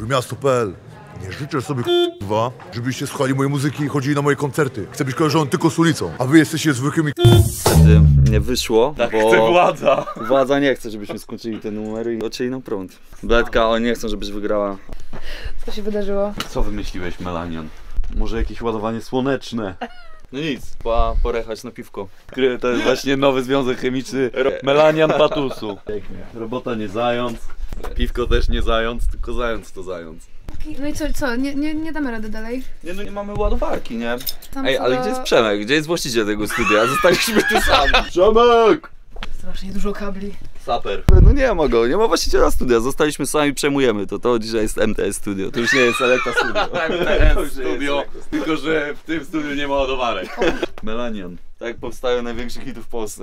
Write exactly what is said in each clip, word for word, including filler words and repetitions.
Trójmiasto kropka p l. Nie życzę sobie, k***wa, żebyście słuchali mojej muzyki i chodzili na moje koncerty. Chcę być kojarzony tylko z ulicą, a wy jesteście zwykłymi Niestety nie wyszło, tak bo chce władza. Władza nie chce, żebyśmy skończyli te numery i odcięli nam prąd. Bledka, oni nie chcą, żebyś wygrała. Co się wydarzyło? Co wymyśliłeś, Melanion? Może jakieś ładowanie słoneczne? No nic, pora porechać na piwko. To jest właśnie nowy związek chemiczny Melanian Patusu. Robota nie zając, piwko też nie zając, tylko zając to zając. No i co, co? Nie, nie, nie damy rady dalej? Nie, no nie mamy ładowarki, nie? Tam Ej, co ale do... gdzie jest Przemek? Gdzie jest właściciel tego studia? Zostaliśmy tu sami. Przemek! Strasznie dużo kabli. Saper. No nie ma go, nie ma właściciela studia. Zostaliśmy sami, przejmujemy to. To dzisiaj jest M T S Studio, to już nie jest Elekta Studio. M T S Studio, tylko że w tym studiu nie ma ładowarek. Melanion. Tak powstają największe hity w Polsce.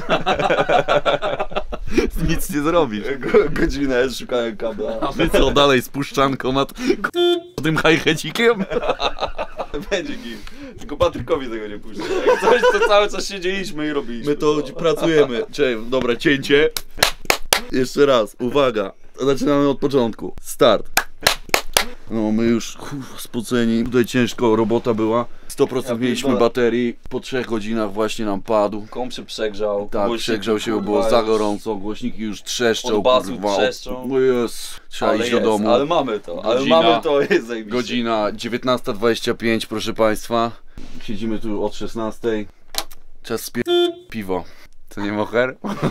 Nic nie zrobisz. Godzinę szukałem kabla. A wy co dalej z puszczanką tym hi-hecikiem? Będzie git. Tylko Patrykowi tego nie puszczę. Jak coś, to cały czas siedzieliśmy i robiliśmy. My to pracujemy. Czekaj, dobra, cięcie. Jeszcze raz, uwaga. Zaczynamy od początku. Start. No my już uff, spoceni, tutaj ciężko robota była. sto procent Ja mieliśmy pierdolę. baterii, po trzech godzinach właśnie nam padł. Komp się przegrzał. Tak, głośniki, przegrzał się, bo kurwa, było już- za gorąco, głośniki już trzeszczą, Od basu kurwa. trzeszczą. O jest, trzeba Ale iść jest, do domu. ale mamy to, ale Godzina- mamy to, jest zajebiście. Godzina dziewiętnasta dwadzieścia pięć, proszę państwa. Siedzimy tu od szesnastej. Czas spie... piwo. To nie moher?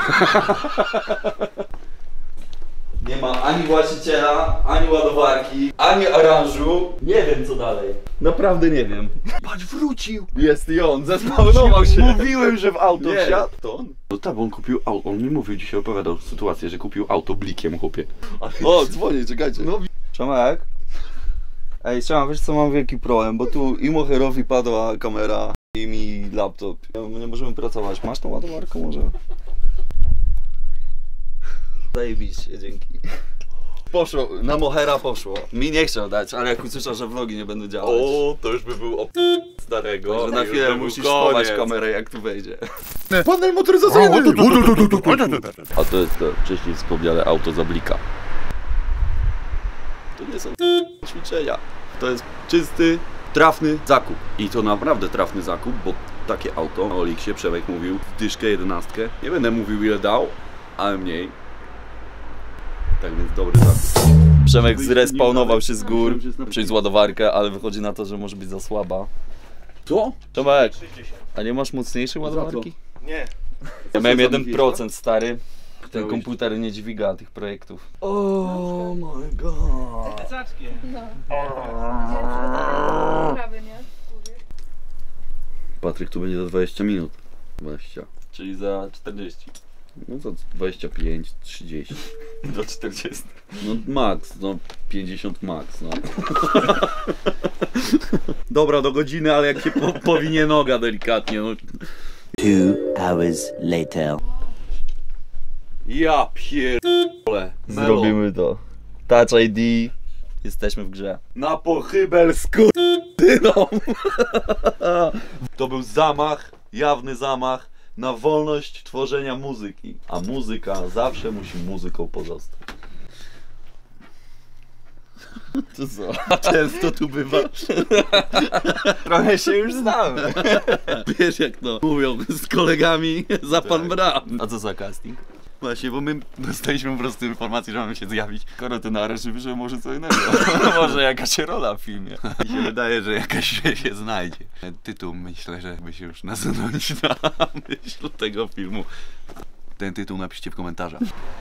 Nie ma ani właściciela, ani ładowarki, ani aranżu. Nie wiem co dalej. Naprawdę nie wiem. Patrz, wrócił! Jest i on, zespawnował się. Mówiłem, że w auto Nie. wsiadł. To on? No tak, bo on kupił auto. On mi mówił, dzisiaj opowiadał sytuację, że kupił auto blikiem, chłopie. O, dzwonię, czekajcie. No. Przemek? Ej, Przemek, wiesz co, mam wielki problem, bo tu i Moherowi padła kamera, i mi laptop. Nie możemy pracować. Masz tą ładowarkę może? Zajebiście, dzięki. Poszło, na Mohera poszło. Mi nie chciał dać, ale jak usłyszał, że vlogi nie będą działać. O, to już by był op... starego. Także na Już chwilę by był musisz koniec. schować kamerę, jak tu wejdzie. Panel motoryzacyjny! A to jest to wcześniej wspomniane auto z Ablika. To nie są ćwiczenia. To jest czysty, Trafny zakup. I to naprawdę trafny zakup, bo takie auto na Oliksie Przemek mówił w dyszkę jedenastkę. Nie będę mówił ile dał, ale mniej. Tak więc dobry zakup. Przemek zrespawnował się z gór przez ładowarkę, ale wychodzi na to, że może być za słaba. Co? Przemek, a nie masz mocniejszej ładowarki? Nie. Ja miałem jeden procent stary. Ten komputer nie dźwiga tych projektów. Oh my god. No. Prawie, nie? Patryk tu będzie za dwadzieścia minut. dwadzieścia. Czyli za czterdzieści. No za dwadzieścia pięć, trzydzieści. Do czterdziestu. No max, no pięćdziesiąt max, no. Dobra, do godziny, ale jak się po, powinie noga delikatnie, no. Two hours later. Ja pierdolę. Zrobimy to. Touch I D. Jesteśmy w grze. Na pochybel skurtyną. To był zamach, jawny zamach na wolność tworzenia muzyki. A muzyka zawsze musi muzyką pozostać. To co? Często tu bywasz? Trochę się już znamy. Wiesz jak to mówią z kolegami za pan brat. A co za casting? Właśnie, bo my dostaliśmy po prostu informację, że mamy się zjawić. Skoro to nareszcie wyszło, może co innego. Może jakaś rola w filmie. Mi się wydaje, że jakaś się, się znajdzie. Tytuł myślę, że by się już nasunąć na myśl tego filmu. Ten tytuł napiszcie w komentarzach.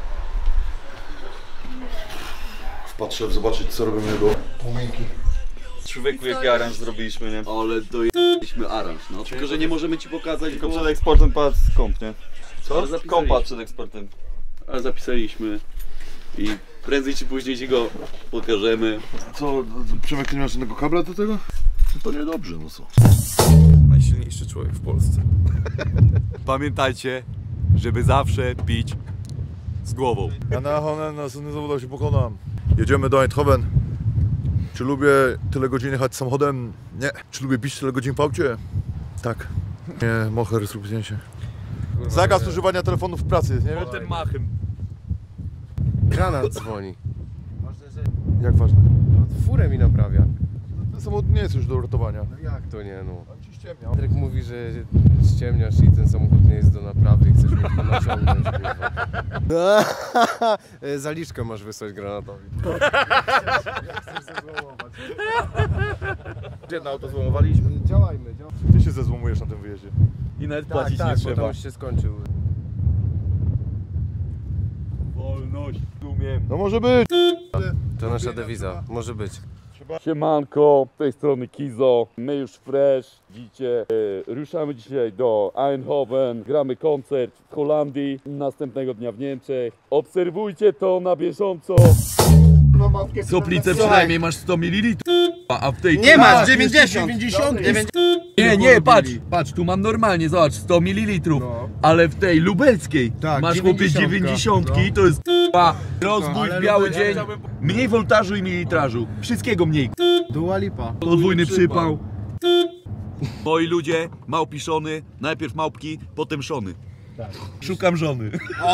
Patrzę, zobaczyć co robią jego płomienki. Człowieku, jaki aranż zrobiliśmy, nie? Ale dojechaliśmy aranż, no. Tylko, że nie możemy ci pokazać, Tylko bo... przed eksportem padł komp, nie? Co? Ale kompa przed eksportem. Ale zapisaliśmy i prędzej czy później ci go pokażemy. Co, Przemek, nie masz żadnego kabla do tego? No to niedobrze, no co? Najsilniejszy człowiek w Polsce. Pamiętajcie, żeby zawsze pić z głową. Ja na Honen na następnych zawodach się pokonam. Jedziemy do Eindhoven. Czy lubię tyle godzin jechać samochodem? Nie. Czy lubię pić tyle godzin w aucie? Tak. Nie, Moher, zrób zdjęcie. Zakaz używania telefonów w pracy, nie wiem? Potem machem. Granat dzwoni. Jak ważne? Furę mi naprawia. Ten samochód nie jest już do uratowania. No jak to nie, no? On ci ściemniał. Patryk mówi, że ściemniasz i ten samochód nie jest do naprawy i chcesz mnie tylko naciągnąć. Zaliczkę masz wysłać granatowi. Jak chcesz zezłomować? Jedno auto złomowaliśmy. Działajmy, działajmy. Ty się zezłomujesz na tym wyjeździe. I nawet Tak, płacić tak, nie bo trzeba. to już się skończył. Wolność, umiem. No może być. To nasza dewiza, może być. Siemanko, z tej strony Kizo, my już fresh, widzicie, e, ruszamy dzisiaj do Eindhoven, gramy koncert w Holandii, następnego dnia w Niemczech, obserwujcie to na bieżąco. Soplicę przynajmniej masz sto mililitrów, a w tej... Nie masz, dziewięćdziesiąt! Nie, nie, patrz, patrz, tu mam normalnie, zobacz, sto mililitrów, ale w tej lubelskiej Tak, masz chłopie dziewięćdziesiątki, to jest k***a, rozbój, biały dzień, mniej woltażu i mililitrażu, wszystkiego mniej. Dua Lipa. Podwójny przypał. Moi ludzie, małpiszony, najpierw małpki, potem szony. Szukam żony.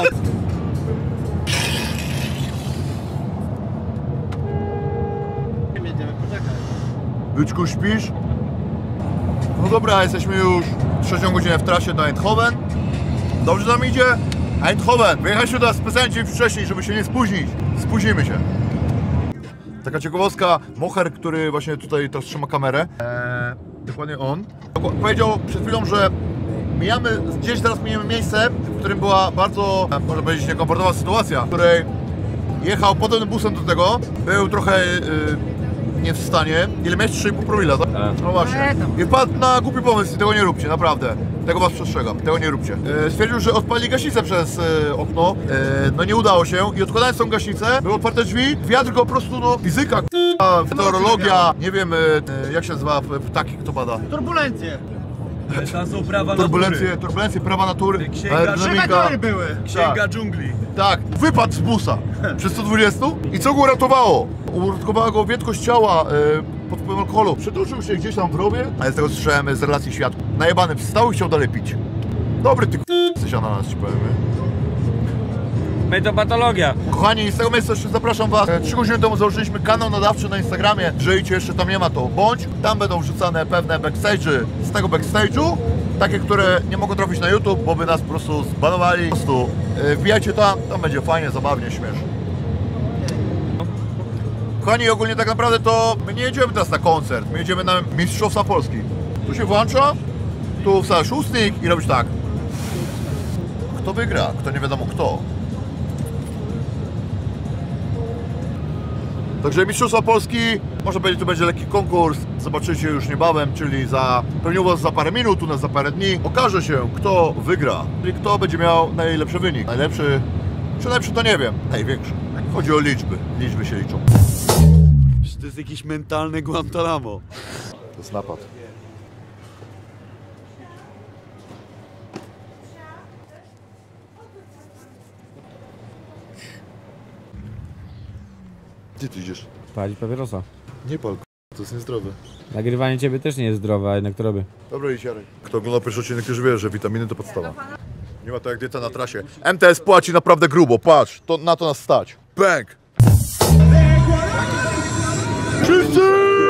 Byczku, śpisz? No dobra, jesteśmy już trzecią godzinę w trasie do Eindhoven. Dobrze nam idzie? Eindhoven! Wyjechaliśmy do nas specjalnie dzień wcześniej, żeby się nie spóźnić. Spóźnimy się. Taka ciekawostka, Moher, który właśnie tutaj teraz trzyma kamerę, eee, dokładnie on, powiedział przed chwilą, że mijamy, gdzieś teraz mijamy miejsce, w którym była bardzo, można powiedzieć, niekomfortowa sytuacja, w której jechał podobnym busem do tego, był trochę yy, nie w stanie. Ile miałeś? trzy i pół promila, tak? No właśnie. I wpadł na głupi pomysł i tego nie róbcie, naprawdę. Tego was przestrzegam, tego nie róbcie. E, stwierdził, że odpali gaśnicę przez e, okno, e, no nie udało się i odkładając tą gaśnicę, były otwarte drzwi, wiatr go po prostu, no fizyka, k***a, meteorologia, nie wiem e, jak się nazywa ptaki, kto pada. Turbulencje. To są prawa Turbulencje, turbulencje, prawa natury, Księga- aerodynamika. były. Księga dżungli. Tak, wypadł z busa przez sto dwadzieścia i co go uratowało? Uratowała go wietkość ciała e, pod wpływem alkoholu. Przetoczył się gdzieś tam w rowie, ale z tego słyszałem z relacji świadków. Najebany wstał i chciał dalej pić. Dobry ty k***y na nas, ci powiem. My to patologia. Kochani, z tego miejsca jeszcze zapraszam was. E, Trzy godziny temu założyliśmy kanał nadawczy na Instagramie. Jeżeli cię jeszcze tam nie ma, to bądź. Tam będą wrzucane pewne backstage'y z tego backstage'u. Takie, które nie mogą trafić na YouTube, bo by nas po prostu zbanowali. Po prostu e, wbijajcie tam, tam będzie fajnie, zabawnie, śmiesznie. Kochani, ogólnie tak naprawdę to my nie jedziemy teraz na koncert, my jedziemy na Mistrzostwa Polski. Tu się włącza, tu wsadzasz ustnik i robisz tak. Kto wygra? Kto nie wiadomo kto. Także Mistrzostwa Polski, można powiedzieć, to będzie lekki konkurs. Zobaczycie już niebawem, czyli za pewnie u was za parę minut, u nas za parę dni. Okaże się, kto wygra, czyli kto będzie miał najlepszy wynik. Najlepszy, czy najlepszy to nie wiem, największy. Chodzi o liczby, liczby się liczą. To jest jakieś mentalne Guantanamo. To jest napad. Gdzie ty idziesz? Palić papierosa. Nie pal, to jest niezdrowe. Nagrywanie ciebie też nie jest zdrowe, a jednak to robię. Dobra, idź Jarek. Kto ogląda pierwszy odcinek, już wie, że witaminy to podstawa. Nie ma to jak dieta na trasie. M T S płaci naprawdę grubo, patrz, to, na to nas stać. Bang! Wszyscy!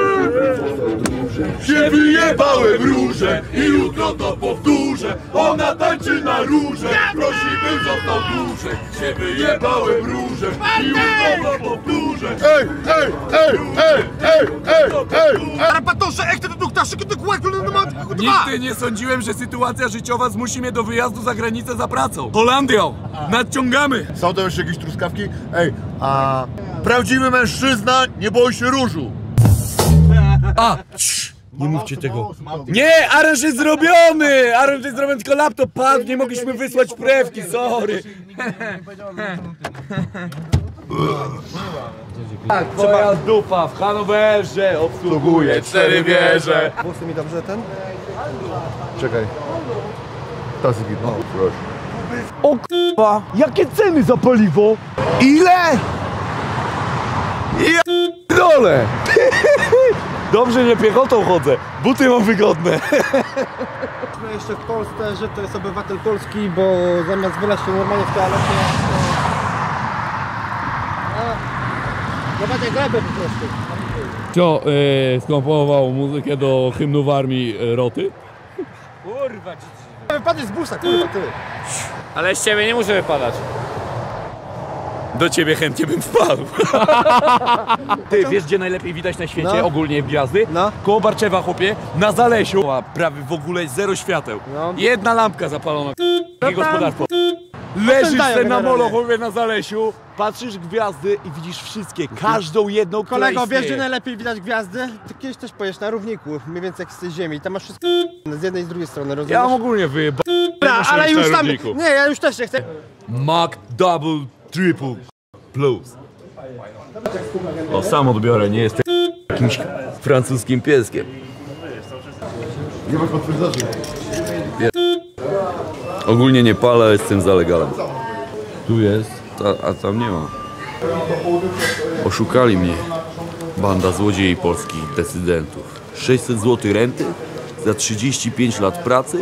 Się wyjebałem róże i jutro to powtórzę. Ona tańczy na róże, prosi bym został dłużej. Się wyjebałem róże i jutro to powtórzę. Ej, ej, ej, ej, ej, ej, ej, Nigdy nie sądziłem, że sytuacja życiowa zmusi mnie do wyjazdu za granicę za pracą. Holandią! Nadciągamy! Są tam jeszcze jakieś truskawki? Ej, a prawdziwy mężczyzna nie boi się różu. A! Cii, nie mówcie tego. Nie! Aranż jest zrobiony! Aranż jest zrobiony, tylko laptop padł, nie mogliśmy wysłać prewki, sorry. Tak, twoja dupa w Hanowerze obsługuje cztery wieże. Włosy mi dobrze ten? Czekaj. Tacy git, no. Proszę. O k***a, jakie ceny za paliwo? Ile? Ja dole! Dobrze, że piechotą chodzę, buty mam wygodne. Jeszcze w Polsce, że to jest obywatel polski, bo zamiast wylać się normalnie w toalecie, No będzie glebę po prostu. Kto e, skomponował muzykę do hymnu w armii e, roty? Kurwa, Wypadnie z busa, kurwa, ty. ale z ciebie nie muszę wypadać. Do ciebie chętnie bym wpadł. Ty wiesz, gdzie najlepiej widać na świecie No. ogólnie gwiazdy? No. Koło Barczewa, chłopie, na Zalesiu. A prawie w ogóle zero świateł. No. Jedna lampka zapalona. Takie gospodarstwo. Leżysz Opętają se na generalnie. molo, chłopie, na Zalesiu, patrzysz gwiazdy i widzisz wszystkie, każdą jedną, która Kolego, wiesz, istnieje. gdzie najlepiej widać gwiazdy? Ty kiedyś też pojedziesz na równiku, mniej więcej jak z tej ziemi. Tam masz wszystko z jednej i z drugiej strony, rozumiesz? Ja mam ogólnie wyjeba... Dobra, ale już tam... Nie, ja już też nie chcę. Mac Double Triple Plus. O, sam odbiorę, nie jestem jakimś francuskim pieskiem. Nie masz potwierdzaczy. Ogólnie nie palę, jestem za legalem. Tu jest, a, a tam nie ma. Oszukali mnie. Banda złodziei polskich decydentów. sześćset złotych renty za trzydzieści pięć lat pracy?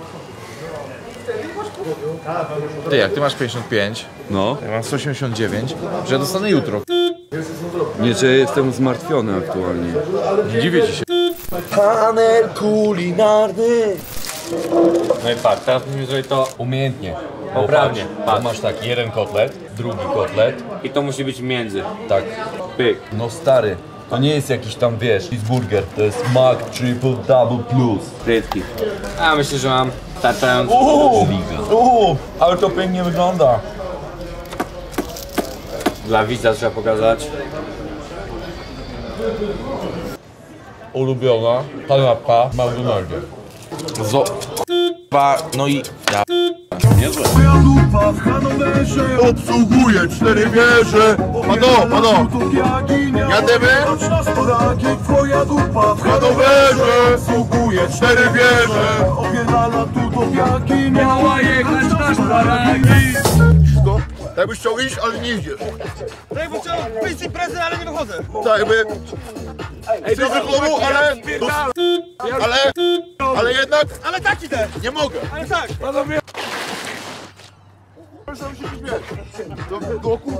Ty, jak ty masz pięćdziesiąt pięć, No. ja mam sto osiemdziesiąt dziewięć, że ja dostanę jutro. Nie, że jestem zmartwiony aktualnie. Nie dziwię ci się. Panel kulinarny. No i patrz, teraz musimy zrobić to umiejętnie. Poprawnie. Patrz. Masz tak, jeden kotlet, drugi kotlet. I to musi być między. Tak. Pyk. No stary, to nie jest jakiś tam, wiesz, cheeseburger, to jest Mac Triple Double Plus. Frytki. A myślę, że mam starczająco. Uuu, uuu, ale to pięknie wygląda. Dla widza trzeba pokazać. Ulubiona kanapka w McDonaldzie. Zo... Ba, no i... Ja... Niezłe. Obsługuje cztery wieże. Pano, pano. Jademy? W Hanowerze obsługuje cztery wieże. Miała jechać na szparagi. Wszystko? Tak byś chciał iść, ale nie idziesz. Tak, bo chciałem wyjść z imprezy, ale nie wychodzę. Tak jakby... Jesteś do klubu, ale... Ale... Ale jednak... Ale tak idę. Nie mogę. Ale tak. Proszę się śmiać. Do, do oku.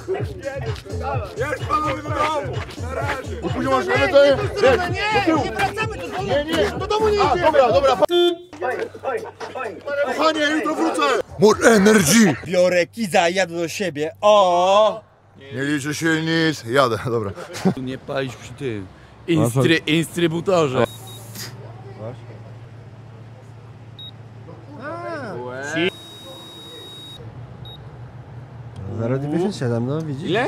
Jest panowie do domu. Na razie. Bo później masz ręce... Nie, nie wracamy do domu. Nie, nie. Do domu nie A, idziemy. dobra, dobra. Kochanie, jutro wrócę. More energy. Biorę kiza i jadę do siebie. O! Nie liczy się nic. Jadę, dobra. Nie palić przy tym. Instry, instrybutorze. zero dziewięćdziesiąt siedem, no widzisz? Ile?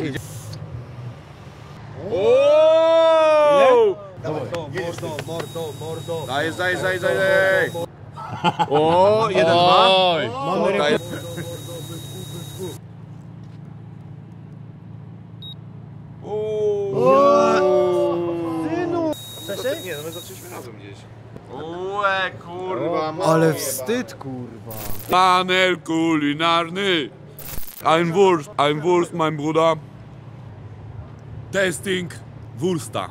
Ooo! Mordo, mordo, mordo. Dajesz, dajesz, dajesz, dajesz. O, jeden, dwa. Oj. Dajesz. Wcześniej? Nie, no my zaczęliśmy razem gdzieś. Ue, kurwa, Ale wstyd, kurwa. Panel kulinarny. Ein Wurst, ein Wurst, mein Bruder. Testing Wursta.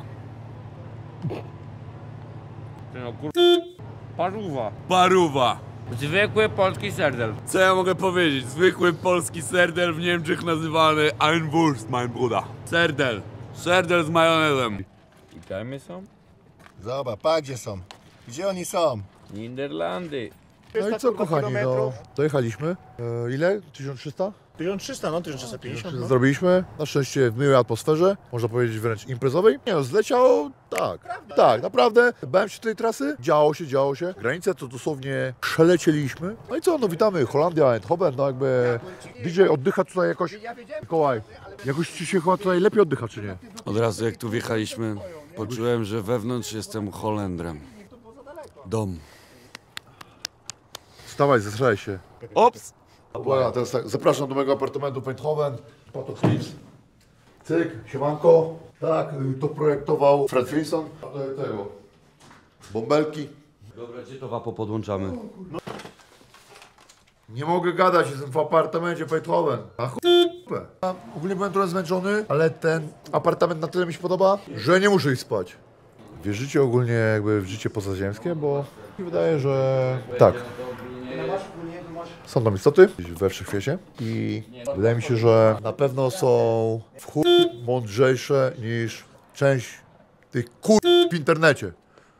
No kur... Paruwa. Paruwa. Zwykły polski serdel. Co ja mogę powiedzieć? Zwykły polski serdel w Niemczech nazywany ein Wurst, mein Bruder. Serdel. Serdel z majonezem. I tam są? Zobacz, pa gdzie są. Gdzie oni są? Niderlandy. No i co, kochani, no. Dojechaliśmy. E, ile? tysiąc trzysta? tysiąc trzysta, no tysiąc trzysta pięćdziesiąt. No. Zrobiliśmy, na szczęście w miłej atmosferze, można powiedzieć wręcz imprezowej. Nie no, zleciało, tak, tak, naprawdę. Bałem się tej trasy, działo się, działo się. Granice to dosłownie przelecieliśmy. No i co, no witamy, Holandia, Eindhoven, no jakby D J oddycha tutaj jakoś, Mikołaj, jakoś ci się chyba tutaj lepiej oddycha, czy nie? Od razu jak tu wjechaliśmy, poczułem, że wewnątrz jestem Holendrem. Dom. Wstawaj, zesraj się. Ops. Dobra, teraz tak, zapraszam do mojego apartamentu w Eindhoven, Pato Clips. Cyk, siemanko. Tak, y, to projektował Fred Finson. Do tego, bąbelki. Dobra, gdzie to wapo podłączamy? Nie mogę gadać, jestem w apartamencie w Eindhoven. A chupę. Ogólnie byłem trochę zmęczony, ale ten apartament na tyle mi się podoba, że nie muszę iść spać. Wierzycie ogólnie jakby w życie pozaziemskie, bo mi wydaje, że tak. Są tam istoty we wszechświecie i wydaje mi się, że na pewno są w chuj mądrzejsze niż część tych kur w internecie.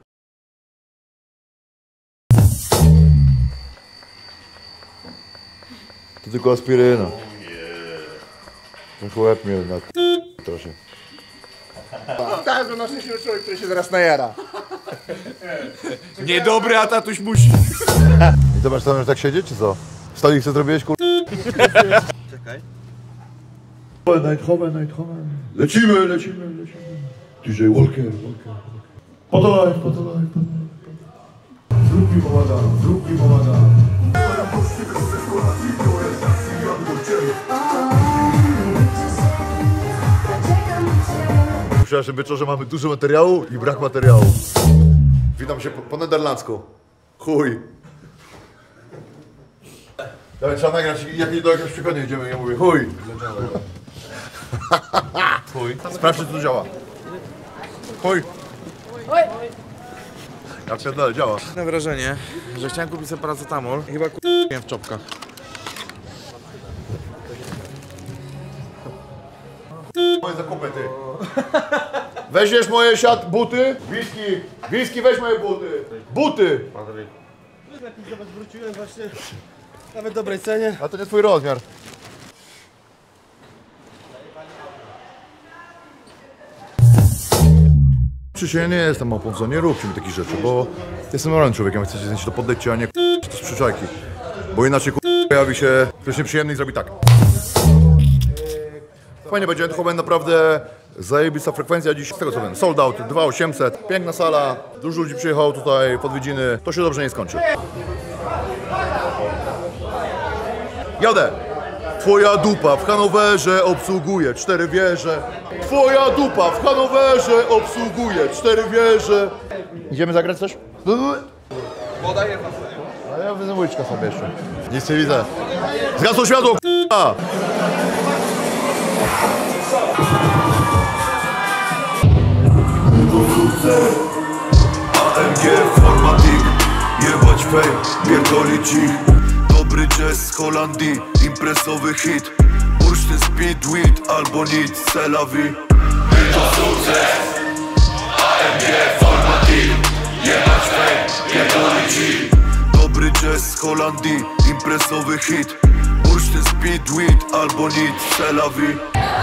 To tylko aspiryna. Ten łeb mnie na trochę. Tak, że nasz człowiek, który się zaraz najara. Niedobry, a tatuś musi. I zobacz, tam tak siedzieć, czy co? Stolik co zrobiłeś, kur... Czekaj. Nighthoven, Nighthoven. Lecimy, lecimy, lecimy. D J Walker, Walker. Podolaj, podolaj, podolaj. Zrób mi pomaga, zrób mi pomaga. Przepraszam, wieczorze, że mamy dużo materiału i brak materiału. Witam się po, po nederlandzku. Chuj. Dawaj, trzeba nagrać, jak nie do jakiegoś przychodni idziemy, ja mówię chuj. Chuj. Sprawdź, czy to działa. Chuj. Ja pierdolę, działa. Mam wrażenie, że chciałem kupić sobie paracetamol i chyba kupiłem w czopkach. Moje zakupy, ty. Weźmiesz moje siat, buty, whisky, whisky, weź moje buty. Buty. Lepiej zobacz, wróciłem właśnie nawet w dobrej cenie. A to nie twój rozmiar. Czy się nie jestem małpą, co nie róbcie mi takich rzeczy, bo jestem normalnym człowiekiem, jak chcecie znać to podejdźcie, a nie k***cie to z przyczajki. Bo inaczej k***, pojawi się ktoś nieprzyjemny i zrobi tak. Fajnie będzie, to będzie naprawdę zajebista frekwencja dziś, z tego co wiem, sold out, dwa tysiące osiemset, piękna sala, dużo ludzi przyjechało tutaj w odwiedziny, to się dobrze nie skończy. Jadę! Twoja dupa w Hanowerze obsługuje cztery wieże. Twoja dupa w Hanowerze obsługuje cztery wieże. Idziemy zagrać coś? Woda jedna. A ja wezmę łyczka sobie jeszcze. Nic nie widzę. Zgasło światło, k***a! A M G Formatik, jebać fame, pierdolić ich. Dobry jazz z Holandii, imprezowy hit. Bursztyn, speedweed albo nic, c'est la vie. To sukces. A M G Formatik, jebać fame, pierdolić ich. Dobry jazz z Holandii, imprezowy hit. Bursztyn, speedweed albo nic, c'est la vie.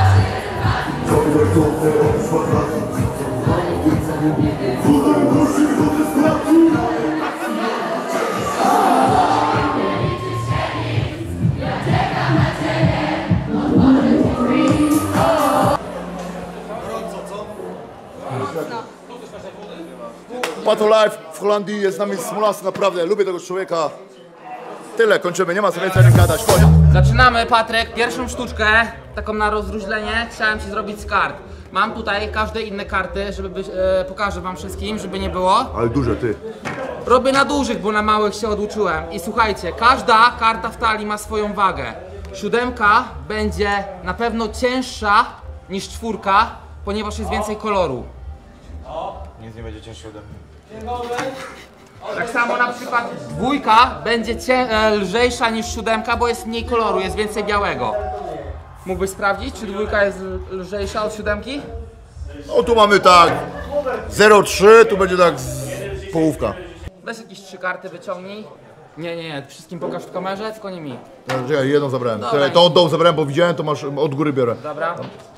Pato Life w Holandii jest z nami Smolasty, naprawdę lubię tego człowieka. Tyle, kończymy, nie ma co więcej gadać, chodź. Zaczynamy, Patryk, pierwszą sztuczkę, taką na rozluźnienie, chciałem ci zrobić z kart. Mam tutaj każde inne karty, żeby być, e, pokażę wam wszystkim, żeby nie było. Ale duże, ty. Robię na dużych, bo na małych się oduczyłem. I słuchajcie, każda karta w talii ma swoją wagę. Siódemka będzie na pewno cięższa niż czwórka, ponieważ jest więcej koloru. Nic nie będzie cięższe ode mnie. Tak samo na przykład dwójka będzie cię, e, lżejsza niż siódemka, bo jest mniej koloru, jest więcej białego. Mógłbyś sprawdzić, czy dwójka jest lżejsza od siódemki? No tu mamy tak zero przecinek trzy, tu będzie tak z połówka. Weź jakieś trzy karty, wyciągnij. Nie, nie, nie, wszystkim pokaż w kamerze, tylko nie mi. Ja, czekaj, jedną zabrałem. Dobra. Czekaj, tą od dołu zabrałem, bo widziałem, to masz od góry biorę. Dobra.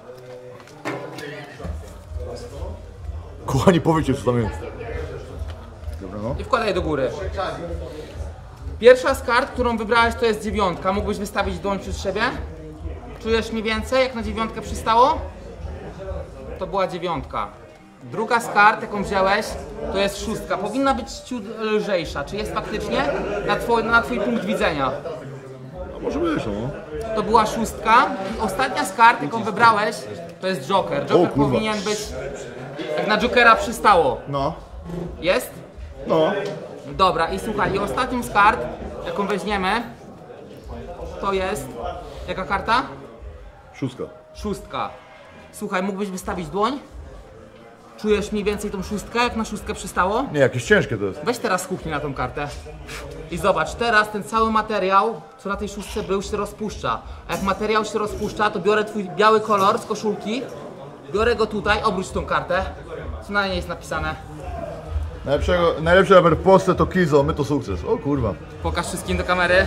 Kochani, powiecie, co tam jest. Dobra, no. I wkładaj do góry. Pierwsza z kart, którą wybrałeś, to jest dziewiątka. Mógłbyś wystawić dłoń przed siebie? Czujesz mniej więcej, jak na dziewiątkę przystało? To była dziewiątka. Druga z kart, jaką wziąłeś, to jest szóstka. Powinna być ciut lżejsza. Czy jest faktycznie? Na twój, na twój punkt widzenia. A może być, no. To była szóstka. I ostatnia z kart, jaką wybrałeś, to jest Joker. Joker O, kurwa. powinien być, jak na Jokera przystało. No. Jest? No. Dobra, i słuchaj, i ostatnią z kart, jaką weźmiemy, to jest... Jaka karta? Szóstka. Szóstka. Słuchaj, mógłbyś wystawić dłoń? Czujesz mniej więcej tą szóstkę, jak na szóstkę przystało? Nie, jakieś ciężkie to jest. Weź teraz z kuchni na tą kartę. I zobacz, teraz ten cały materiał, co na tej szóstce był, się rozpuszcza. A jak materiał się rozpuszcza, to biorę twój biały kolor z koszulki, biorę go tutaj, obróć tą kartę. Co na niej jest napisane? Najlepszego, najlepszy raper w Polsce to Kizo, my to sukces. O kurwa. Pokaż wszystkim do kamery.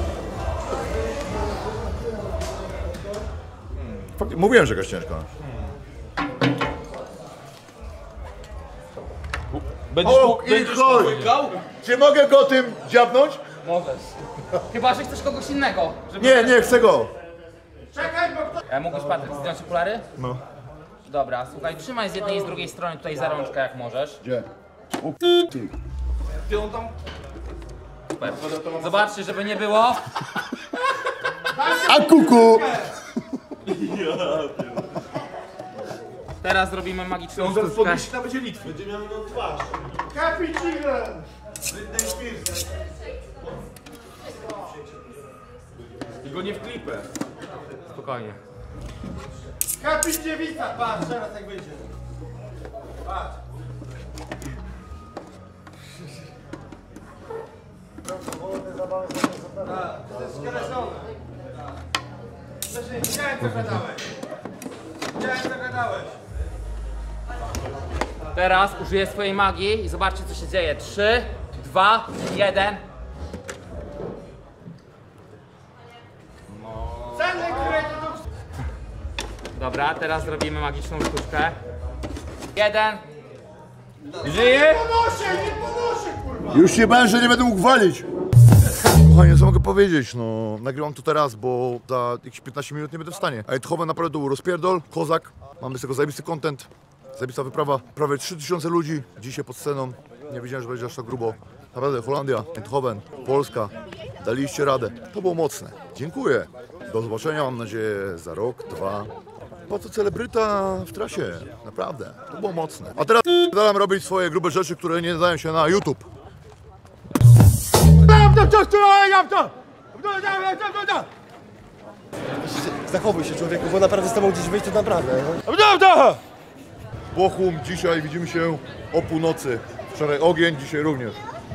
Fakt, mówiłem, że jakaś ciężka. Będziesz O, i chuj! Czy mogę go tym dziabnąć? Możesz. Chyba, że chcesz kogoś innego. Żeby... Nie, nie, chcę go. E, mógłbyś, Patryk, zdjąć okulary? No. Dobra, słuchaj, trzymaj z jednej i z drugiej strony tutaj za rączkę, jak możesz. Gdzie? O, ty. Super. Zobaczcie, żeby nie było. A kuku! Teraz zrobimy magiczną sztuczkę. tam będzie Litwy. Będzie miał inną twarz. Happy children! Tylko nie w klipę. Spokojnie. Happy dziewica, patrz, teraz jak wyjdzie. Patrz. To jest skreszone. Widziałem co gadałeś. Widziałem co gadałeś. Teraz użyję swojej magii i zobaczcie, co się dzieje. trzy, dwa, jeden. Dobra, teraz zrobimy magiczną sztuczkę. Jeden. Żyje? Już się bałem, że nie będę mógł walić. Kochanie, co mogę powiedzieć? No, nagrywam to teraz, bo za jakieś piętnaście minut nie będę w stanie. A Eindhoven naprawdę był rozpierdol, kozak. Mamy z tego zajebisty content, zajebista wyprawa. Prawie trzy tysiące ludzi dzisiaj pod sceną. Nie wiedziałem, że będzie aż tak grubo. Naprawdę, Holandia, Eindhoven, Polska. Daliście radę. To było mocne. Dziękuję. Do zobaczenia, mam nadzieję, za rok, dwa. Po co celebryta w trasie? Naprawdę, to było mocne. A teraz dalam robić swoje grube rzeczy, które nie nadają się na YouTube. Zachowuj się, człowieku, bo naprawdę z tobą gdzieś wyjść to naprawdę. Bochum, dzisiaj widzimy się o północy. Wczoraj ogień, dzisiaj również.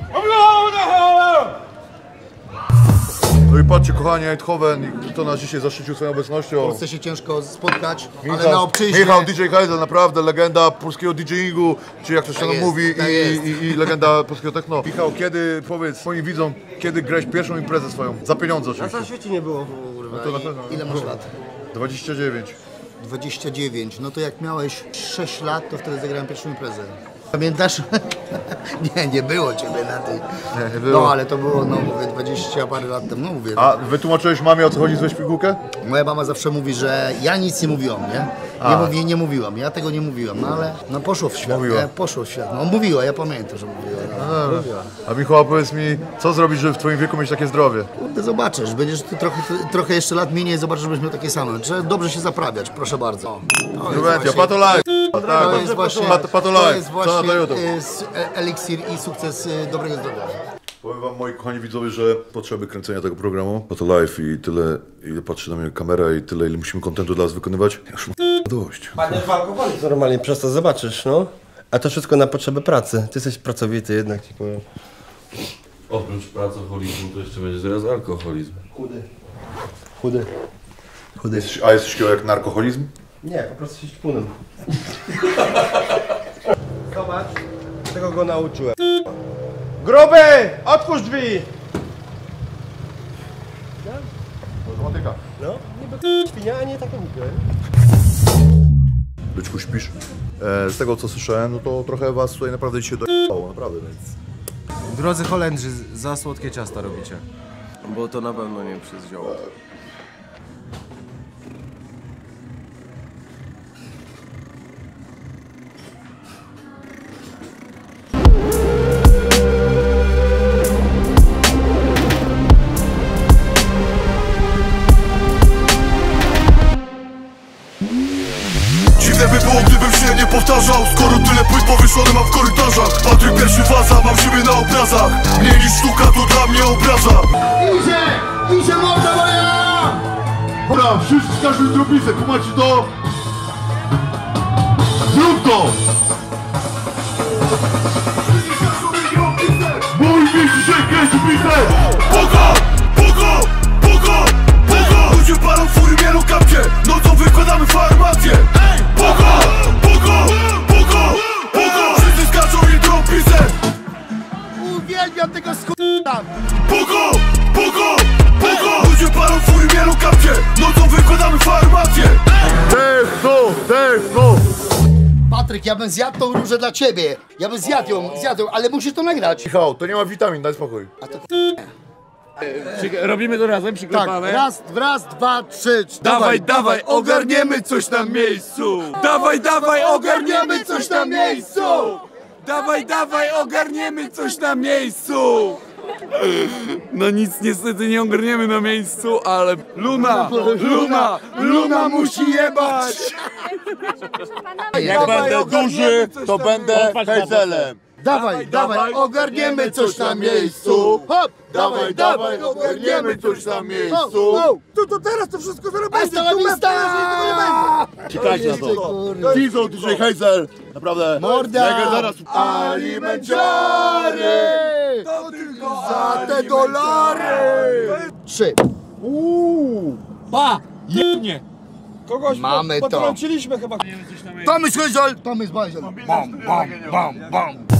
No i patrzcie, kochani, Eindhoven, kto nas dzisiaj zaszczycił swoją obecnością. Chce się ciężko spotkać, Michał, ale na obczyźnie... Michał, D J Heidel, naprawdę legenda polskiego DJingu, czy jak to się Tak tam jest, mówi, tak i, jest. i, i legenda polskiego techno. Michał, kiedy, powiedz swoim widzom, kiedy grałeś pierwszą imprezę swoją? Za pieniądze Na oczywiście. całym świecie nie było. No to na pewno. Ile masz lat? dwadzieścia dziewięć. dwadzieścia dziewięć. No to jak miałeś sześć lat, to wtedy zagrałem pierwszą imprezę. Pamiętasz? nie, nie było ciebie na tej. Nie, nie było. No ale to było, no mówię, dwadzieścia parę lat temu, no mówię. A wytłumaczyłeś mamie, o co chodzi z weźpigułkę? Moja mama zawsze mówi, że ja nic nie mówiłam, nie? A. Nie, mówi, nie mówiłam, ja tego nie mówiłam, no ale no poszło w świat, Mówiła. nie? Poszło w świat. No mówiła, ja pamiętam, że mówiła. No. Mówiła. A Michała, powiedz mi, co zrobić, żeby w twoim wieku mieć takie zdrowie? Kurde, zobaczysz, będziesz ty trochę, trochę jeszcze lat minie i zobaczysz, że będziesz miał takie same. Trzeba dobrze się zaprawiać, proszę bardzo. To jest Juventia, właśnie- Pato Live. To Tak, jest właśnie, Pato, Pato to Live. jest Co na właśnie to YouTube? y, s- e- eliksir i sukces y, dobrego zdrowia. Powiem wam, moi kochani widzowie, że potrzeby kręcenia tego programu, Pato Live i tyle, ile patrzy na mnie kamera i tyle, ile musimy kontentu dla was wykonywać, ja już mam dość. Panie w alkoholizm normalnie, przez to zobaczysz, no. A to wszystko na potrzeby pracy. Ty jesteś pracowity jednak, ci powiem. Oprócz pracoholizmu to jeszcze będzie teraz alkoholizm. Chudy. Chudy. Chudy. Jesteś, a jesteś jak narkoholizm? Nie, po prostu się śpunem. Zobacz, tego go nauczyłem. Gruby! Otwórz drzwi! Automatyka. No, niby świnia, a nie taka głupia. Byczku, śpisz? E, z tego co słyszałem, no to trochę was tutaj naprawdę dzisiaj dojechało, naprawdę, więc... Drodzy Holendrzy, za słodkie ciasta robicie. Bo to na pewno nie przez zioło. Dziwne by było, gdybym się nie powtarzał. Skoro tyle płyt powieszone mam w korytarzach. Patryk pierwszy faza, mam siebie na obrazach. Mniej niż sztuka, to dla mnie obraza. Idzie! Idzie morda moja! Dobra, wszyscy z każdym drobnicę, kumacie to? Zrób to! No! Patryk, ja bym zjadł tą różę dla ciebie. Ja bym zjadł ją, zjadł ją, ale musisz to nagrać. Michał, to nie ma witamin, daj spokój. A to Robimy to razem, tak, przyklepane. raz, raz, dwa, trzy, cztery. Dawaj, dawaj, ogarniemy coś na miejscu! Dawaj, dawaj, ogarniemy coś na miejscu! Dawaj, dawaj, ogarniemy coś na miejscu! No nic niestety nie ogarniemy na miejscu, ale Luna, Luna, Luna musi jebać! Jak będę duży, to będę hejzelem. Dawaj, dawaj, ogarniemy coś na miejscu. Hop! Dawaj, dawaj, ogarniemy coś na miejscu. To, to teraz to wszystko zaraz będzie. Hasta la vista! Czekajcie na to. Kizo, D J Hazel. Naprawdę. Morda! Jak zaraz... Alimenciary! To tylko Za te dolary! Trzy. Uuu, ba, jednie. Kogoś Mamy to. potrąciliśmy chyba. Tam jest Hazel! Tam jest Hazel! Bam, bam, bam, bam.